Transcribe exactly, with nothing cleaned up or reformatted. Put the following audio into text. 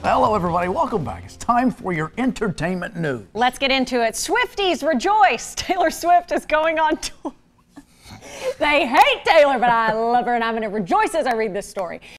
Hello, everybody. Welcome back. It's time for your entertainment news. Let's get into it. Swifties rejoice. Taylor Swift is going on tour. They hate Taylor, but I love her, and I'm going to rejoice as I read this story.